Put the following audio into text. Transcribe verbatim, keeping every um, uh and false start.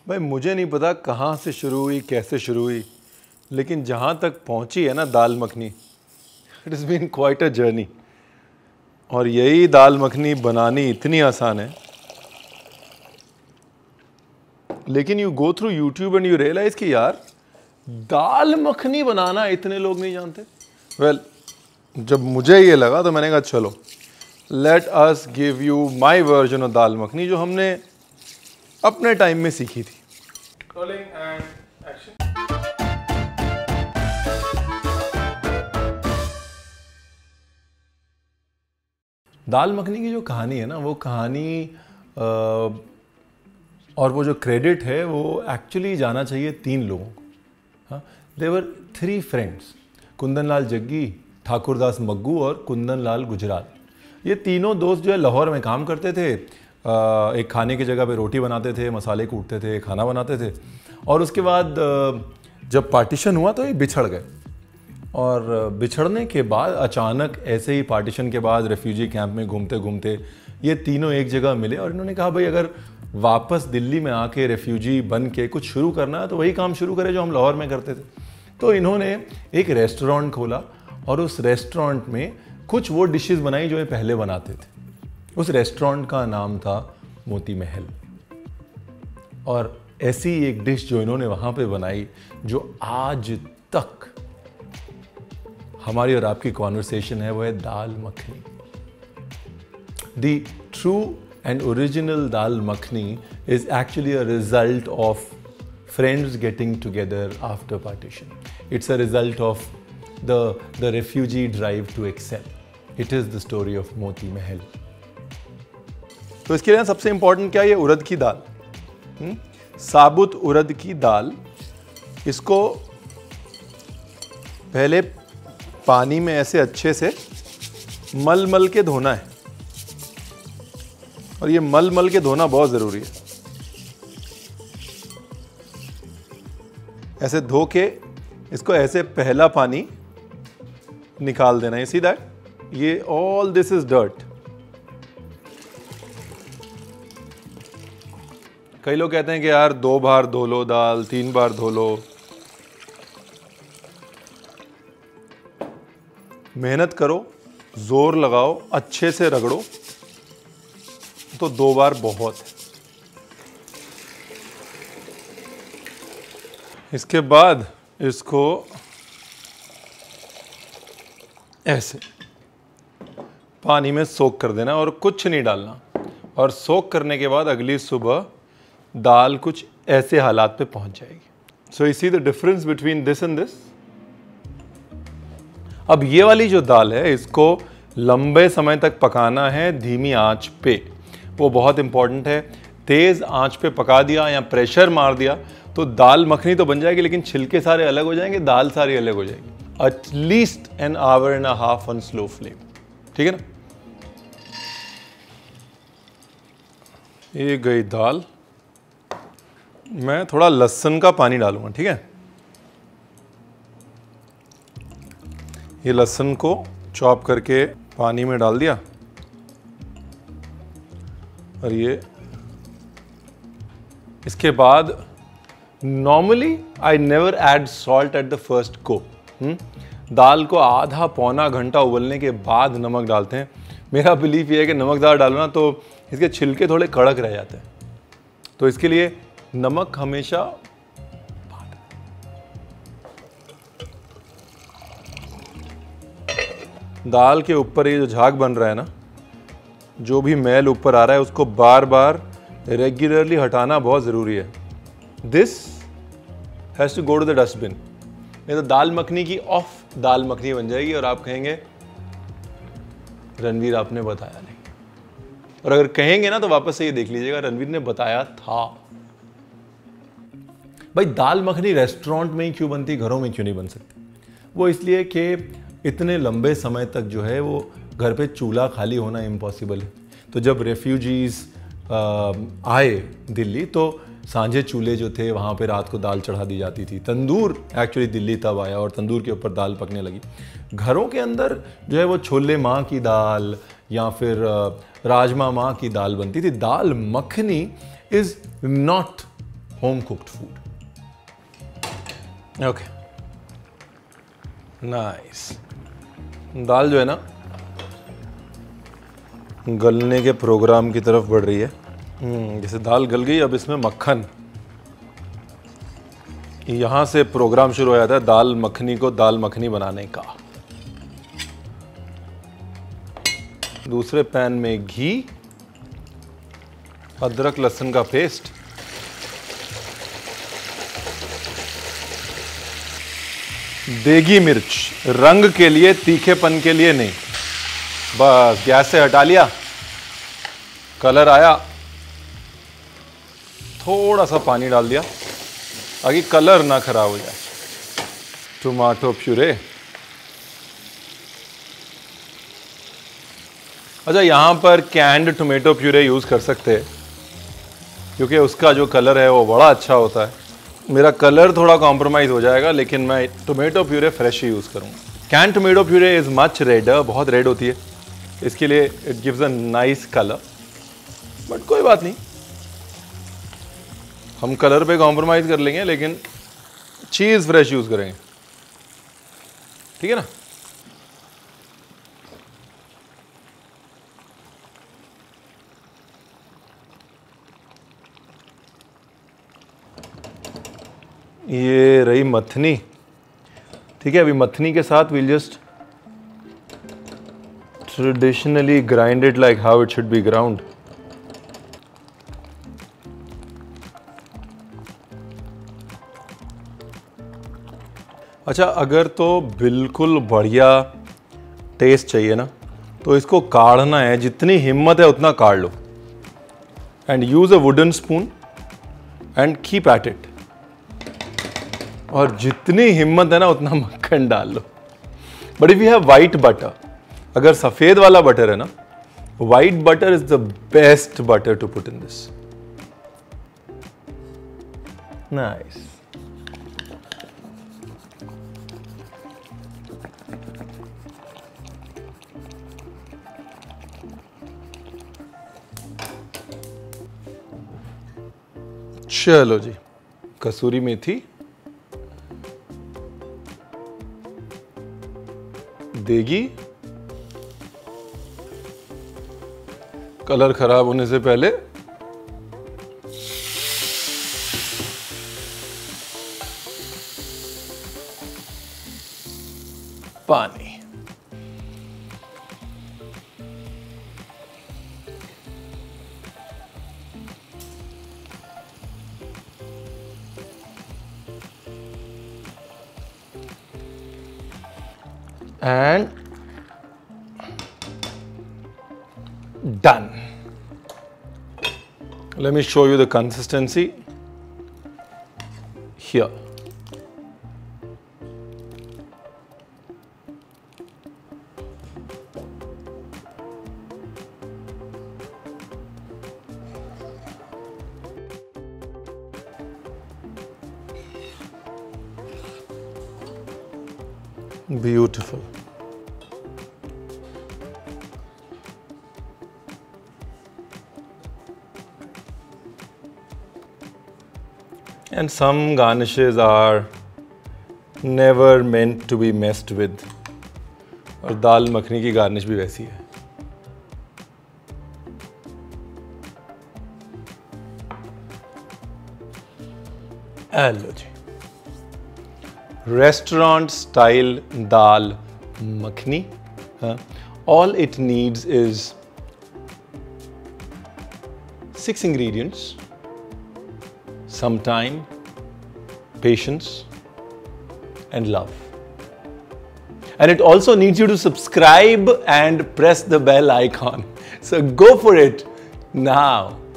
भाई मुझे नहीं पता कहाँ से शुरू हुई, कैसे शुरू हुई, लेकिन जहाँ तक पहुँची है ना dal makhani, it is been quite a journey. और यही दाल मखनी बनानी इतनी आसान है, लेकिन you go through YouTube and you realise कि यार दाल मखनी बनाना इतने लोग नहीं जानते। वेल well, जब मुझे ये लगा तो मैंने कहा चलो let us give you my version of dal makhani, जो हमने अपने टाइम में सीखी थी। Rolling and action. दाल मखनी की जो कहानी है ना, वो कहानी आ, और वो जो क्रेडिट है वो एक्चुअली जाना चाहिए तीन लोगों को। हाँ, there were three friends, Kundan Lal Jaggi, Thakurdas Maggu और कुंदन लाल गुजराल। ये तीनों दोस्त जो है लाहौर में काम करते थे। आ, एक खाने की जगह पे रोटी बनाते थे, मसाले कूटते थे, खाना बनाते थे। और उसके बाद जब पार्टीशन हुआ तो ये बिछड़ गए। और बिछड़ने के बाद अचानक ऐसे ही पार्टीशन के बाद रेफ्यूजी कैंप में घूमते घूमते ये तीनों एक जगह मिले और इन्होंने कहा भाई अगर वापस दिल्ली में आके रेफ्यूजी बन के कुछ शुरू करना है तो वही काम शुरू करें जो हम लाहौर में करते थे। तो इन्होंने एक रेस्टोरेंट खोला और उस रेस्टोरेंट में कुछ वो डिशेस बनाई जो ये पहले बनाते थे। उस रेस्टोरेंट का नाम था मोती महल। और ऐसी एक डिश जो इन्होंने वहाँ पे बनाई जो आज तक हमारी और आपकी कॉन्वर्सेशन है, वो है dal makhani. The true and original dal makhani is actually a result of friends getting together after partition. It's a result of the the refugee drive to excel. It is the story of Moti Mahal. तो इसके लिए सबसे इंपॉर्टेंट क्या है, ये उड़द की दाल, हुँ? साबुत उड़द की दाल। इसको पहले पानी में ऐसे अच्छे से मल मल के धोना है। और ये मल मल के धोना बहुत ज़रूरी है। ऐसे धो के इसको ऐसे पहला पानी निकाल देना है। सी दैट ये ऑल दिस इज डर्ट। कई लोग कहते हैं कि यार दो बार धो लो दाल, तीन बार धो लो। मेहनत करो, जोर लगाओ, अच्छे से रगड़ो, तो दो बार बहुत है। इसके बाद इसको ऐसे पानी में सोक कर देना और कुछ नहीं डालना। और सोक करने के बाद अगली सुबह दाल कुछ ऐसे हालात पे पहुंच जाएगी। So you see the difference between this and this. अब ये वाली जो दाल है इसको लंबे समय तक पकाना है धीमी आंच पे। वो बहुत इंपॉर्टेंट है। तेज आंच पे पका दिया या प्रेशर मार दिया तो दाल मखनी तो बन जाएगी, लेकिन छिलके सारे अलग हो जाएंगे, दाल सारी अलग हो जाएगी। At least an hour and a half on slow flame. ठीक है ना। ये गई दाल। मैं थोड़ा लहसुन का पानी डालूंगा। ठीक है। ये लहसुन को चॉप करके पानी में डाल दिया। और ये इसके बाद normally I never add salt at the first cook. दाल को आधा पौना घंटा उबलने के बाद नमक डालते हैं। मेरा बिलीफ ये है कि नमक ज़्यादा डालो ना तो इसके छिलके थोड़े कड़क रह जाते हैं। तो इसके लिए नमक हमेशा दाल के ऊपर ये जो झाग बन रहा है ना, जो भी मैल ऊपर आ रहा है उसको बार बार रेगुलरली हटाना बहुत ज़रूरी है। This has to go to the dustbin, नहीं तो दाल मखनी की ऑफ दाल मखनी बन जाएगी और आप कहेंगे रणवीर आपने बताया नहीं। और अगर कहेंगे ना तो वापस से ये देख लीजिएगा रणवीर ने बताया था। भाई दाल मखनी रेस्टोरेंट में ही क्यों बनती, घरों में क्यों नहीं बन सकती? वो इसलिए कि इतने लंबे समय तक जो है वो घर पे चूल्हा खाली होना इम्पॉसिबल है। तो जब रेफ्यूजीज़ आए दिल्ली तो सांझे चूल्हे जो थे वहाँ पे रात को दाल चढ़ा दी जाती थी। तंदूर एक्चुअली दिल्ली तब आया और तंदूर के ऊपर दाल पकने लगी। घरों के अंदर जो है वो छोले माँ की दाल या फिर राजमा माँ की दाल बनती थी। Dal makhani is not home cooked food. Okay, nice. दाल जो है ना गलने के प्रोग्राम की तरफ बढ़ रही है. जैसे दाल गल गई, अब इसमें मक्खन. यहाँ से प्रोग्राम शुरू हो जाता है दाल मखनी को दाल मखनी बनाने का. दूसरे पैन में घी, अदरक लहसुन का पेस्ट, देगी मिर्च, रंग के लिए, तीखेपन के लिए नहीं. बस गैस से हटा लिया, कलर आया, थोड़ा सा पानी डाल दिया ताकि कलर ना खराब हो जाए. Tomato puree. अच्छा, यहाँ पर कैंड टोमेटो प्यूरे यूज़ कर सकते हैं क्योंकि उसका जो कलर है वो बड़ा अच्छा होता है. मेरा कलर थोड़ा कॉम्प्रोमाइज़ हो जाएगा, लेकिन मैं टोमेटो प्यूरे फ्रेश ही यूज़ करूँगा. Canned tomato puree is much redder, बहुत रेड होती है, इसके लिए it gives a nice colour. But कोई बात नहीं, हम कलर पे कॉम्प्रोमाइज़ कर लेंगे, लेकिन चीज़ फ्रेश यूज़ करेंगे. ठीक है ना. ये रही मथनी. ठीक है, अभी मथनी के साथ will just traditionally grind it like how it should be ground. अच्छा, अगर तो बिल्कुल बढ़िया टेस्ट चाहिए ना, तो इसको काढ़ना है. जितनी हिम्मत है उतना काढ़ लो. And use a wooden spoon and keep at it. और जितनी हिम्मत है ना उतना मक्खन डाल लो. But if you have white butter, अगर सफेद वाला बटर है ना, white butter is the best butter to put in this. Nice. चलो जी, कसूरी मेथी, देगी, कलर खराब होने से पहले पानी. And done. Let me show you the consistency here. Beautiful. And some garnishes are never meant to be messed with. और दाल मखनी की गार्निश भी वैसी है. हेलो जी, restaurant style dal makhni. Huh? All it needs is six ingredients, some time, patience, and love. And it also needs you to subscribe and press the bell icon. So go for it now.